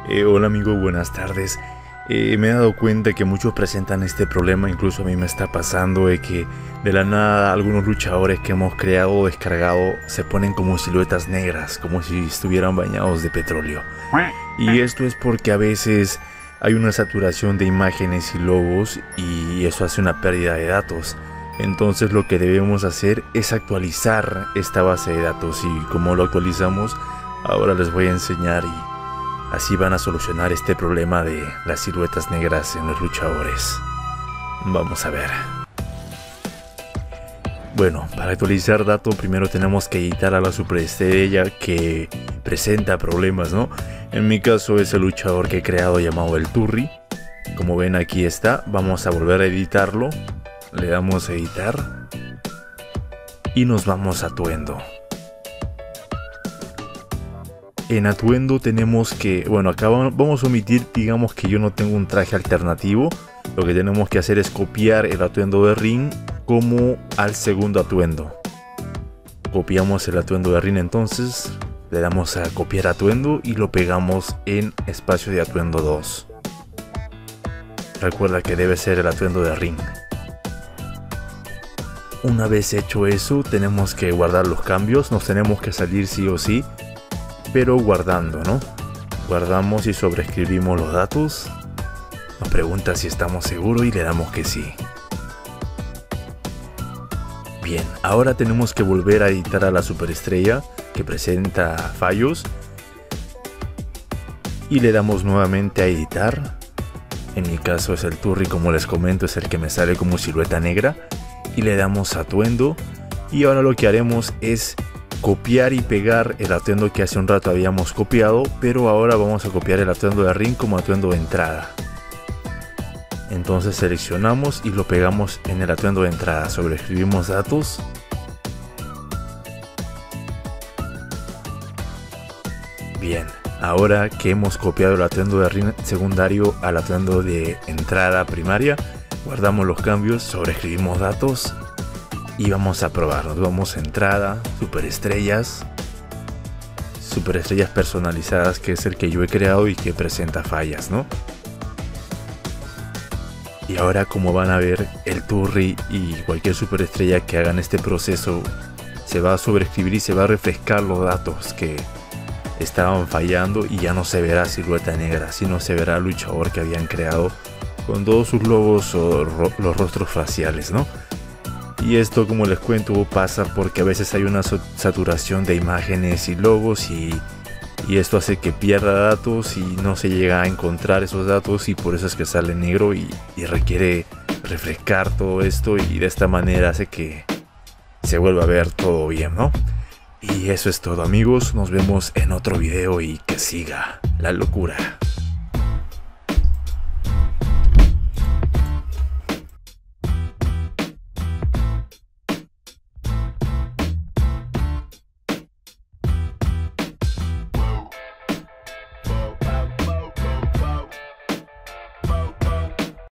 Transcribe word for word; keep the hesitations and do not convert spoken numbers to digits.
Eh, hola amigo, buenas tardes. Eh, me he dado cuenta que muchos presentan este problema, incluso a mí me está pasando de que de la nada algunos luchadores que hemos creado o descargado se ponen como siluetas negras, como si estuvieran bañados de petróleo. Y esto es porque a veces hay una saturación de imágenes y logos y eso hace una pérdida de datos. Entonces lo que debemos hacer es actualizar esta base de datos, y como lo actualizamos, ahora les voy a enseñar y así van a solucionar este problema de las siluetas negras en los luchadores. Vamos a ver. Bueno, para actualizar datos primero tenemos que editar a la superestrella que presenta problemas, ¿no? En mi caso es el luchador que he creado llamado el Turri. Como ven, aquí está. Vamos a volver a editarlo. Le damos a editar y nos vamos a atuendo. En atuendo tenemos que, bueno, acá vamos a omitir, digamos que yo no tengo un traje alternativo. Lo que tenemos que hacer es copiar el atuendo de ring como al segundo atuendo. Copiamos el atuendo de ring, entonces le damos a copiar atuendo y lo pegamos en espacio de atuendo dos. Recuerda que debe ser el atuendo de ring. Una vez hecho eso, tenemos que guardar los cambios. Nos tenemos que salir sí o sí, pero guardando, ¿no? Guardamos y sobreescribimos los datos. Nos pregunta si estamos seguros y le damos que sí. Bien, ahora tenemos que volver a editar a la superestrella que presenta fallos y le damos nuevamente a editar. En mi caso es el Turri, como les comento, es el que me sale como silueta negra, y le damos a atuendo. Y ahora lo que haremos es copiar y pegar el atuendo que hace un rato habíamos copiado, pero ahora vamos a copiar el atuendo de ring como atuendo de entrada. Entonces seleccionamos y lo pegamos en el atuendo de entrada. Sobreescribimos datos. Bien, ahora que hemos copiado el atuendo de ring secundario al atuendo de entrada primaria, guardamos los cambios, sobreescribimos datos y vamos a probar. Nos vamos a entrada, superestrellas, superestrellas personalizadas, que es el que yo he creado y que presenta fallas, ¿no? Y ahora, como van a ver, el Turri y cualquier superestrella que hagan este proceso se va a sobreescribir y se va a refrescar los datos que estaban fallando, y ya no se verá silueta negra, sino se verá el luchador que habían creado con todos sus logos o ro los rostros faciales, ¿no? Y esto, como les cuento, pasa porque a veces hay una saturación de imágenes y logos, y, y esto hace que pierda datos y no se llega a encontrar esos datos, y por eso es que sale negro y, y requiere refrescar todo esto, y de esta manera hace que se vuelva a ver todo bien, ¿no? Y eso es todo, amigos. Nos vemos en otro video y que siga la locura.